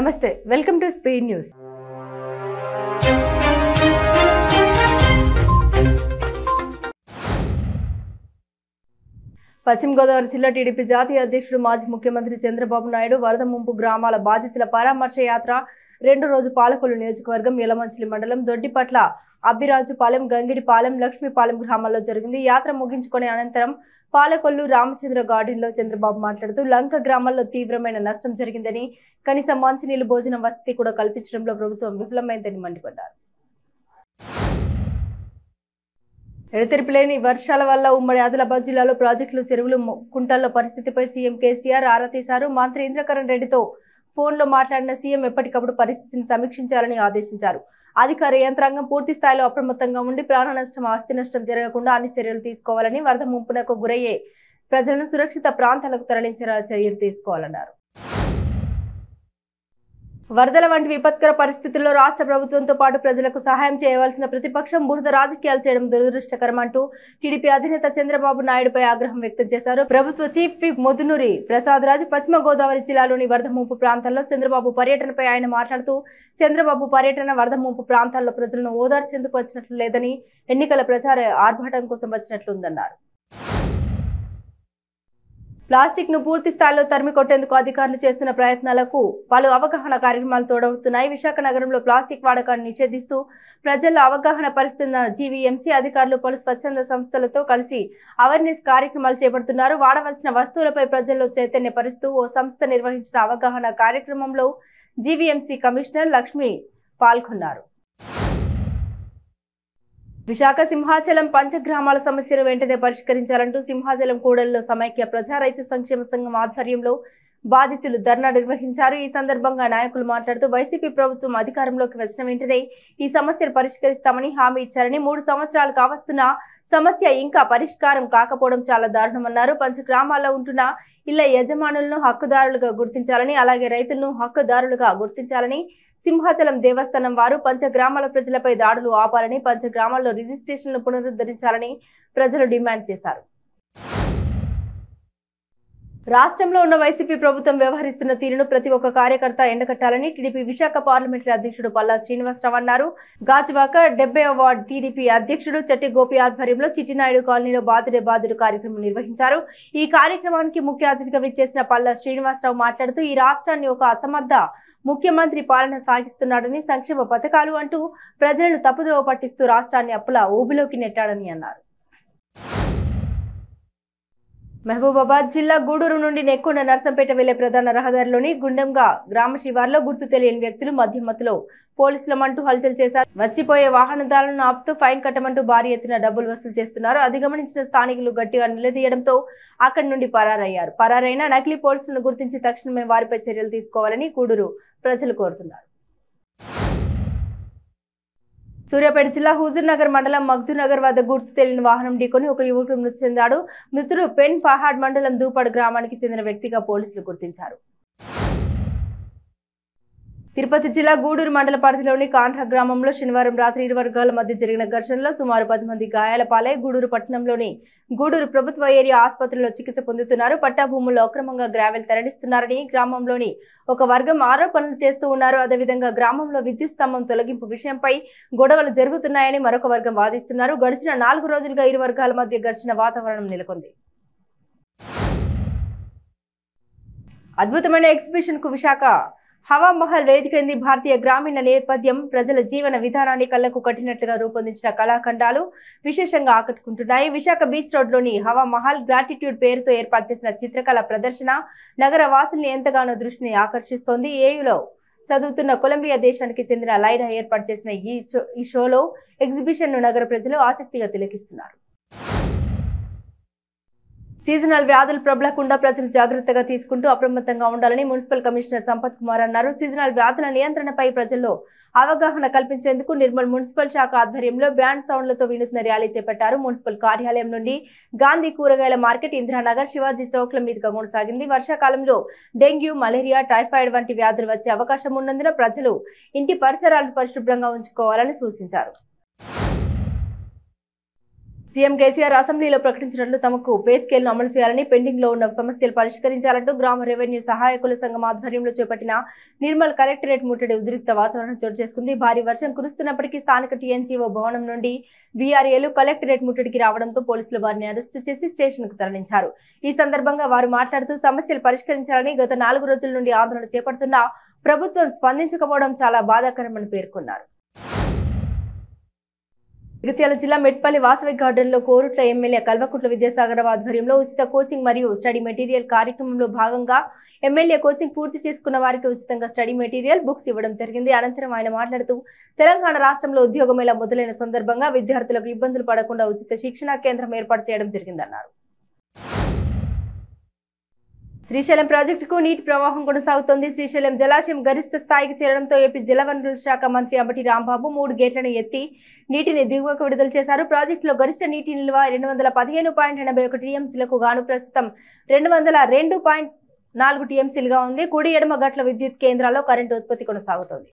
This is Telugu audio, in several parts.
నమస్తే వెల్కమ్ టు స్పీడ్ న్యూస్. పశ్చిమ గోదావరి జిల్లా టీడీపీ జాతీయ అధ్యక్షుడు మాజీ ముఖ్యమంత్రి చంద్రబాబు నాయుడు వరద ముంపు గ్రామాల బాధితుల పరామర్శ యాత్ర 2 రోజు పాలకొల్లు నియోజకవర్గం యలమంచిలి మండలం దొడ్డిపట్ల అబ్బిరాజుపాలెం గంగిడిపాలెం లక్ష్మీపాలెం గ్రామాల్లో జరిగింది. యాత్ర ముగించుకునే అనంతరం పాలకొల్లు రామచంద్ర గార్డెన్లో చంద్రబాబు మాట్లాడుతూ లంక గ్రామాల్లో తీవ్రమైన నష్టం జరిగిందని, కనీసం మంచినీళ్లు భోజనం వసతి కూడా కల్పించడంలో ప్రభుత్వం విఫలమైందని మండిపడ్డారు. ఎడతెరిపి లేని వర్షాల వల్ల ఉమ్మడి ఆదిలాబాద్ జిల్లాలో ప్రాజెక్టులు, చెరువులు, కుంటల్లో పరిస్థితిపై సీఎం కేసీఆర్ ఆరా తీశారు. మంత్రి ఇంద్రకరణ్ రెడ్డితో ఫోన్లో మాట్లాడిన సీఎం ఎప్పటికప్పుడు పరిస్థితిని సమీక్షించాలని ఆదేశించారు. అధికార యంత్రాంగం పూర్తి స్థాయిలో అప్రమత్తంగా ఉండి ప్రాణ నష్టం, ఆస్తి నష్టం జరగకుండా అన్ని చర్యలు తీసుకోవాలని, వరద ముంపునకు గురయ్యే ప్రజలను సురక్షిత ప్రాంతాలకు తరలించేలా చర్యలు తీసుకోవాలన్నారు. వరదల వంటి విపత్కర పరిస్థితుల్లో రాష్ట్ర ప్రభుత్వంతో పాటు ప్రజలకు సహాయం చేయవలసిన ప్రతిపక్షం బురద రాజకీయాలు చేయడం దురదృష్టకరమంటూ టీడీపీ అధినేత చంద్రబాబు నాయుడుపై ఆగ్రహం వ్యక్తం చేశారు. ప్రభుత్వ చీఫ్ విప్ ముదునూరి ప్రసాద్ రాజు పశ్చిమ గోదావరి జిల్లాలోని వరద ముంపు ప్రాంతాల్లో చంద్రబాబు పర్యటనపై ఆయన మాట్లాడుతూ, చంద్రబాబు పర్యటన వరద ముంపు ప్రాంతాల్లో ప్రజలను ఓదార్చేందుకు వచ్చినట్లు లేదని, ఎన్నికల ప్రచార ఆర్భాటం కోసం వచ్చినట్లుందన్నారు. ప్లాస్టిక్ ను పూర్తి స్థాయిలో తరిమి కొట్టేందుకు అధికారులు చేస్తున్న ప్రయత్నాలకు పలు అవగాహన కార్యక్రమాలు తోడవుతున్నాయి. విశాఖ నగరంలో ప్లాస్టిక్ వాడకాన్ని నిషేధిస్తూ ప్రజల్లో అవగాహన పరిస్తున్న జీవీఎంసీ అధికారులు పలు స్వచ్ఛంద సంస్థలతో కలిసి అవేర్నెస్ కార్యక్రమాలు చేపడుతున్నారు. వాడవలసిన వస్తువులపై ప్రజల్లో చైతన్యపరుస్తూ ఓ సంస్థ నిర్వహించిన అవగాహన కార్యక్రమంలో జీవీఎంసీ కమిషనర్ లక్ష్మి పాల్గొన్నారు. విశాఖ సింహాచలం పంచగ్రామాల సమస్యను వెంటనే పరిష్కరించాలంటూ సింహాచలం కూడలిలో సమైక్య ప్రజా రైతు సంక్షేమ సంఘం ఆధ్వర్యంలో బాధితులు ధర్నా నిర్వహించారు. ఈ సందర్భంగా నాయకులు మాట్లాడుతూ, వైసీపీ ప్రభుత్వం అధికారంలోకి వచ్చిన వెంటనే ఈ సమస్యను పరిష్కరిస్తామని హామీ ఇచ్చారని, 3 సంవత్సరాలు కావస్తున్న సమస్య ఇంకా పరిష్కారం కాకపోవడం చాలా దారుణమన్నారు. పంచగ్రామాల్లో ఉంటున్న ఇళ్ల యజమానులను హక్కుదారులుగా గుర్తించాలని, అలాగే రైతులను హక్కుదారులుగా గుర్తించాలని, సింహాచలం దేవస్థానం వారు పంచగ్రామాల ప్రజలపై దాడులు ఆపాలని, పంచగ్రామాల్లో రిజిస్ట్రేషన్లు పునరుద్ధరించాలని ప్రజలు డిమాండ్ చేశారు. రాష్ట్రంలో ఉన్న వైసీపీ ప్రభుత్వం వ్యవహరిస్తున్న తీరును ప్రతి ఒక్క కార్యకర్త ఎండకట్టాలని టీడీపీ విశాఖ పార్లమెంటరీ అధ్యక్షుడు పల్లా శ్రీనివాసరావు అన్నారు. గాజువాక 70వ వార్డు టీడీపీ అధ్యక్షుడు చట్టి గోపి ఆధ్వర్యంలో చిట్టినాయుడు కాలనీలో బాదుడే కార్యక్రమం నిర్వహించారు. ఈ కార్యక్రమానికి ముఖ్య అతిథిగా విచ్చేసిన పల్లా శ్రీనివాసరావు మాట్లాడుతూ, ఈ రాష్ట్రాన్ని ఒక అసమర్థ ముఖ్యమంత్రి పాలన సాగిస్తున్నాడని, సంక్షేమ పథకాలు అంటూ ప్రజలను తప్పుదోవ పట్టిస్తూ రాష్ట్రాన్ని అప్పుల ఊబిలోకి నెట్టాడని అన్నారు. మహబూబాబాద్ జిల్లా గూడూరు నుండి నెక్కొండ నర్సంపేట వెళ్లే ప్రధాన రహదారిలోని గుండెంగా గ్రామ శివార్లో గుర్తు తెలియని వ్యక్తులు మధ్యమత్తులో పోలీసులమంటూ హల్చల్ చేశారు. వచ్చిపోయే వాహనదారులను ఆపుతూ ఫైన్ కట్టమంటూ భారీ ఎత్తున డబ్బులు వసూలు చేస్తున్నారు. అది గమనించిన స్థానికులు గట్టిగా నిలదీయడంతో అక్కడి నుండి పరారైన నకిలీ పోలీసులను గుర్తించి తక్షణమే వారిపై చర్యలు తీసుకోవాలని గూడూరు ప్రజలు కోరుతున్నారు. సూర్యాపేట జిల్లా హుజూర్ నగర్ మండలం మగ్దూర్ నగర్ వద్ద గుర్తు తెలియని వాహనం ఢీకొని ఒక యువకుడు మృతి చెందాడు. మృతుడు పెన్ పహాడ్ మండలం దూపాడు గ్రామానికి చెందిన వ్యక్తిగా పోలీసులు గుర్తించారు. తిరుపతి జిల్లా గూడూరు మండల పరిధిలోని కాండ్రా గ్రామంలో శనివారం రాత్రి 2 వర్గాల మధ్య జరిగిన ఘర్షణలో సుమారు 10 మంది గాయాల పాలై గూడూరు పట్టణంలోని గూడూరు ప్రభుత్వ ఏరియా ఆసుపత్రిలో చికిత్స పొందుతున్నారు. పట్టా భూముల్లో అక్రమంగా గ్రావెల్ తరలిస్తున్నారని గ్రామంలోని ఒక వర్గం ఆరోపణలు చేస్తూ ఉన్నారు. అదేవిధంగా గ్రామంలో విద్యుత్ స్తంభం తొలగింపు విషయంపై గొడవలు జరుగుతున్నాయని మరొక వర్గం వాదిస్తున్నారు. గడిచిన 4 రోజులుగా ఇరు వర్గాల మధ్య ఘర్షణ వాతావరణం నెలకొంది. అద్భుతమైన ఎగ్జిబిషన్ కు విశాఖ హవా మహల్ వేదికైంది. భారతీయ గ్రామీణ నేపథ్యం, ప్రజల జీవన విధానాన్ని కళ్లకు కట్టినట్లుగా రూపొందించిన కళాఖండాలు విశేషంగా ఆకట్టుకుంటున్నాయి. విశాఖ బీచ్ రోడ్లోని హవా మహల్ గ్రాటిట్యూడ్ పేరుతో ఏర్పాటు చేసిన చిత్రకళ ప్రదర్శన నగర వాసుల్ని ఎంతగానో దృష్టిని ఆకర్షిస్తోంది. ఏయులో చదువుతున్న కొలంబియా దేశానికి చెందిన లైడా ఏర్పాటు చేసిన ఈ షోలో ఎగ్జిబిషన్ ను నగర ప్రజలు ఆసక్తిగా తిలకిస్తున్నారు. సీజనల్ వ్యాధులు ప్రబలకుండా ప్రజలు జాగ్రత్తగా తీసుకుంటూ అప్రమత్తంగా ఉండాలని మున్సిపల్ కమిషనర్ సంపత్ కుమార్ అన్నారు. సీజనల్ వ్యాధుల నియంత్రణపై ప్రజల్లో అవగాహన కల్పించేందుకు నిర్మల్ మున్సిపల్ శాఖ ఆధ్వర్యంలో బ్యాండ్ సౌండ్లతో వినూత్న ర్యాలీ చేపట్టారు. మున్సిపల్ కార్యాలయం నుండి గాంధీ కూరగాయల మార్కెట్, ఇందిరానగర్, శివాజీ చౌక్ల మీదుగా కొనసాగింది. వర్షాకాలంలో డెంగ్యూ, మలేరియా, టైఫాయిడ్ వంటి వ్యాధులు వచ్చే అవకాశం ఉన్నందున ప్రజలు ఇంటి పరిసరాలను పరిశుభ్రంగా ఉంచుకోవాలని సూచించారు. సీఎం కేసీఆర్ అసెంబ్లీలో ప్రకటించినట్లు తమకు పే స్కేల్ను అమలు చేయాలని పెండింగ్ లో ఉన్న సమస్యలు పరిష్కరించాలంటూ గ్రామ రెవెన్యూ సహాయకుల సంఘం ఆధ్వర్యంలో చేపట్టిన నిర్మల్ కలెక్టరేట్ ముట్టడి ఉద్రిక్త వాతావరణం చోటు చేసుకుంది. భారీ వర్షం కురుస్తున్నప్పటికీ స్థానిక టీఎన్జీఓ భవనం నుండి బీఆర్ఏలు కలెక్టరేట్ ముట్టడికి రావడంతో పోలీసులు వారిని అరెస్టు చేసి స్టేషన్ కు తరలించారు. ఈ సందర్భంగా వారు మాట్లాడుతూ సమస్యలు పరిష్కరించాలని గత 4 రోజుల నుండి ఆందోళన చేపడుతున్న ప్రభుత్వం స్పందించకపోవడం చాలా బాధాకరమని పేర్కొన్నారు. జగిత్యాల జిల్లా మెట్పల్లి వాసవి గార్డెన్ లో కోరుట్ల ఎమ్మెల్యే కల్వకుంట్ల విద్యాసాగర్ ఆధ్వర్యంలో ఉచిత కోచింగ్ మరియు స్టడీ మెటీరియల్ కార్యక్రమంలో భాగంగా ఎమ్మెల్యే కోచింగ్ పూర్తి చేసుకున్న వారికి ఉచితంగా స్టడీ మెటీరియల్ బుక్స్ ఇవ్వడం జరిగింది. అనంతరం ఆయన మాట్లాడుతూ తెలంగాణ రాష్ట్రంలో ఉద్యోగ మేళా మొదలైన సందర్భంగా విద్యార్థులకు ఇబ్బందులు పడకుండా ఉచిత శిక్షణా కేంద్రం ఏర్పాటు చేయడం జరిగిందన్నారు. శ్రీశైలం ప్రాజెక్టుకు నీటి ప్రవాహం కొనసాగుతోంది. శ్రీశైలం జలాశయం గరిష్ట స్థాయికి చేరడంతో ఏపీ జలవనరుల శాఖ మంత్రి అంబటి రాంబాబు 3 గేట్లను ఎత్తి నీటిని దిగువకు విడుదల చేశారు. ప్రాజెక్టులో గరిష్ట నీటి నిల్వ 215.81 టీఎంసీలకు గాను ప్రస్తుతం 202.4 టీఎంసీలుగా ఉంది. కుడి ఎడమ గట్ల విద్యుత్ కేంద్రాల్లో కరెంటు ఉత్పత్తి కొనసాగుతోంది.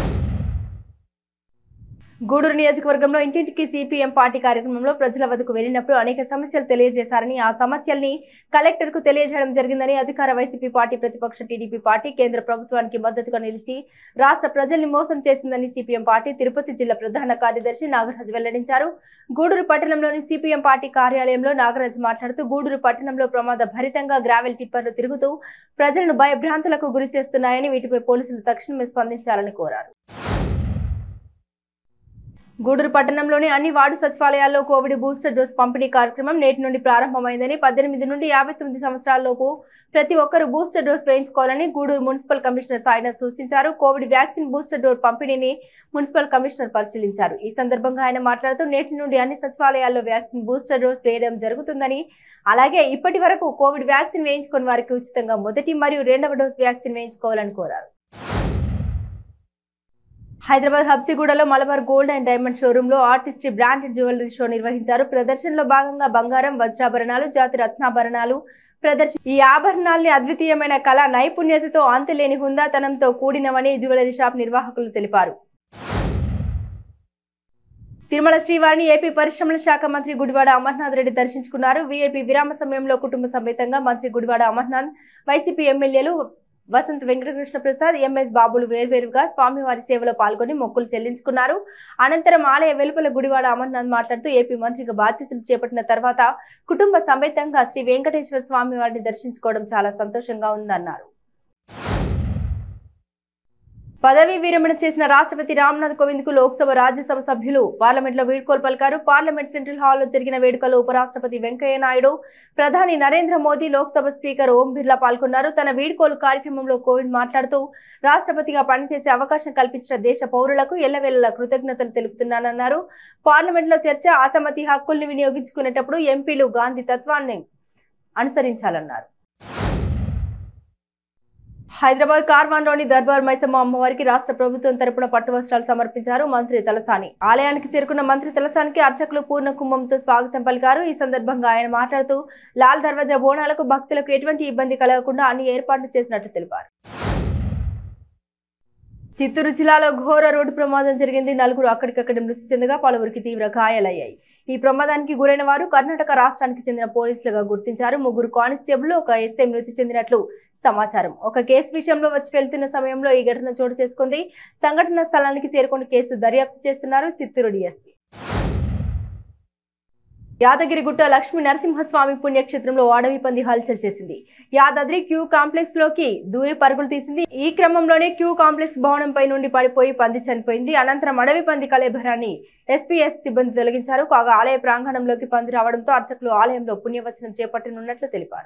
గూడూరు నియోజకవర్గంలో ఇంటింటికి సిపిఎం పార్టీ కార్యక్రమంలో ప్రజల వద్దకు వెళ్లినప్పుడు అనేక సమస్యలు తెలియజేశారని, ఆ సమస్యల్ని కలెక్టర్ కు తెలియజేయడం జరిగిందని, అధికార వైసీపీ పార్టీ ప్రతిపక్ష టీడీపీ పార్టీ కేంద్ర ప్రభుత్వానికి మద్దతుగా నిలిచి రాష్ట్ర ప్రజల్ని మోసం చేసిందని సిపిఎం పార్టీ తిరుపతి జిల్లా ప్రధాన కార్యదర్శి నాగరాజు వెల్లడించారు. గూడూరు పట్టణంలోని సిపిఎం పార్టీ కార్యాలయంలో నాగరాజు మాట్లాడుతూ గూడూరు పట్టణంలో ప్రమాద భరితంగా గ్రావెల్ టిప్పర్లు తిరుగుతూ ప్రజలను భయభ్రాంతులకు గురి చేస్తున్నాయని, వీటిపై పోలీసులు తక్షణమే స్పందించాలని కోరారు. గూడూరు పట్టణంలోని అన్ని వార్డు సచివాలయాల్లో కోవిడ్ బూస్టర్ డోస్ పంపిణీ కార్యక్రమం నేటి నుండి ప్రారంభమైందని, 18 నుండి 59 సంవత్సరాలలోపు ప్రతి ఒక్కరూ బూస్టర్ డోస్ వేయించుకోవాలని గూడూరు మున్సిపల్ కమిషనర్ సాయినాథ్ సూచించారు. కోవిడ్ వ్యాక్సిన్ బూస్టర్ డోస్ పంపిణీని మున్సిపల్ కమిషనర్ పరిశీలించారు. ఈ సందర్భంగా ఆయన మాట్లాడుతూ నేటి నుండి అన్ని సచివాలయాల్లో వ్యాక్సిన్ బూస్టర్ డోస్ వేయడం జరుగుతుందని, అలాగే ఇప్పటి వరకు కోవిడ్ వ్యాక్సిన్ వేయించుకున్న వారికి ఉచితంగా మొదటి మరియు 2వ డోస్ వ్యాక్సిన్ వేయించుకోవాలని కోరారు. హైదరాబాద్ హబ్సిగూడలో Malabar gold and diamond showroom లో ఆర్టిస్ట్రీ బ్రాండెడ్ జ్యువెలరీ షో నిర్వహించారు. ప్రదర్శనలో భాగంగా బంగారం, వజ్రాభరణాలు, జాతి రత్నాభరణాలు ప్రదర్శన. ఈ ఆభరణాల్ని అద్వితీయమైన కళా నైపుణ్యతతో అంతులేని హుందాతనంతో కూడినవని జ్యువెలరీ షాప్ నిర్వాహకులు తెలిపారు. తిరుమల శ్రీవారిని ఏపీ పరిశ్రమల శాఖ మంత్రి గుడివాడ అమర్నాథ్ రెడ్డి దర్శించుకున్నారు. వీఐపీ విరామ సమయంలో కుటుంబ సమేతంగా మంత్రి గుడివాడ అమర్నాథ్, వైసీపీ ఎమ్మెల్యేలు వసంత్ వెంకటకృష్ణ ప్రసాద్, ఎంఎస్ బాబులు వేర్వేరుగా స్వామివారి సేవలో పాల్గొని మొక్కులు చెల్లించుకున్నారు. అనంతరం ఆలయ వెలుపల గుడివాడ అమర్నాథ్ మాట్లాడుతూ ఏపీ మంత్రిగా బాధ్యతలు చేపట్టిన తర్వాత కుటుంబ సమేతంగా శ్రీ వెంకటేశ్వర స్వామి వారిని దర్శించుకోవడం చాలా సంతోషంగా ఉందన్నారు. పదవీ విరమణ చేసిన రాష్ట్రపతి రామ్నాథ్ కోవింద్ కు లోక్సభ, రాజ్యసభ సభ్యులు పార్లమెంట్ లో వీడ్కోలు పలికారు. పార్లమెంట్ సెంట్రల్ హాల్లో జరిగిన వేడుకలో ఉపరాష్ట్రపతి వెంకయ్య నాయుడు, ప్రధాని నరేంద్ర మోదీ, లోక్సభ స్పీకర్ ఓం బిర్లా పాల్గొన్నారు. తన వీడ్కోలు కార్యక్రమంలో కోవింద్ మాట్లాడుతూ రాష్ట్రపతిగా పనిచేసే అవకాశం కల్పించిన దేశ పౌరులకు ఎల్లవేళలా కృతజ్ఞతలు తెలుపుతున్నానన్నారు. పార్లమెంట్ లో చర్చ, అసమ్మతి హక్కుల్ని వినియోగించుకునేటప్పుడు ఎంపీలు గాంధీ తత్వాన్ని అనుసరించాలన్నారు. హైదరాబాద్ కార్వాన్లోని దర్బార్ మైసమ్మ అమ్మవారికి రాష్ట్ర ప్రభుత్వం తరపున పట్టు వస్త్రాలు సమర్పించారు మంత్రి తలసాని. ఆలయానికి చేరుకున్న మంత్రి తలసానికి అర్చకులు పూర్ణ కుంభంతో స్వాగతం పలికారు. ఈ సందర్భంగా ఆయన మాట్లాడుతూ లాల్ దర్వాజా బోనాలకు భక్తులకు ఎటువంటి ఇబ్బంది కలగకుండా అన్ని ఏర్పాట్లు చేసినట్టు తెలిపారు. చిత్తూరు జిల్లాలో ఘోర రోడ్డు ప్రమాదం జరిగింది. 4 అక్కడికక్కడ మృతి చెందగా పలువురికి తీవ్ర గాయాలయ్యాయి. ఈ ప్రమాదానికి గురైన వారు కర్ణాటక రాష్ట్రానికి చెందిన పోలీసులుగా గుర్తించారు. 3 కానిస్టేబుల్, 1 ఎస్ఐ మృతి చెందినట్లు సమాచారం. ఒక కేసు విషయంలో వచ్చి వెళ్తున్న సమయంలో ఈ ఘటన చోటు చేసుకుంది. సంఘటన స్థలానికి చేరుకుని కేసు దర్యాప్తు చేస్తున్నారు చిత్తూరు డీఎస్పీ. యాదగిరిగుట్ట లక్ష్మీ నరసింహస్వామి పుణ్యక్షేత్రంలో అడవి పంది హల్చల్ చేసింది. యాదాద్రి క్యూ కాంప్లెక్స్ లోకి దూరి పరుగులు తీసింది. ఈ క్రమంలోనే క్యూ కాంప్లెక్స్ భవనంపై నుండి పడిపోయి పంది చనిపోయింది. అనంతరం అడవి పంది కళేభరాన్ని ఎస్పీఎస్ సిబ్బంది తొలగించారు. కాగా ఆలయ ప్రాంగణంలోకి పంది రావడంతో అర్చకులు ఆలయంలో పుణ్యవచనం చేపట్టనున్నట్లు తెలిపారు.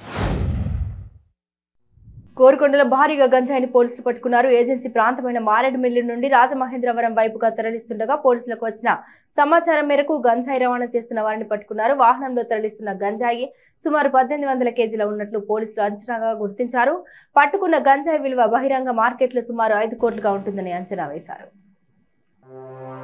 కోరుకొండలో భారీగా గంజాయిని పోలీసులు పట్టుకున్నారు. ఏజెన్సీ ప్రాంతమైన మారేడుమిల్లి నుండి రాజమహేంద్రవరం వైపుగా తరలిస్తుండగా పోలీసులకు వచ్చిన సమాచారం మేరకు గంజాయి రవాణా చేస్తున్న వారిని పట్టుకున్నారు. వాహనంలో తరలిస్తున్న గంజాయి సుమారు 1800 కేజీల ఉన్నట్లు పోలీసులు అంచనాగా గుర్తించారు. పట్టుకున్న గంజాయి విలువ బహిరంగ మార్కెట్లో సుమారు 5 కోట్లుగా ఉంటుందని అంచనా వేశారు.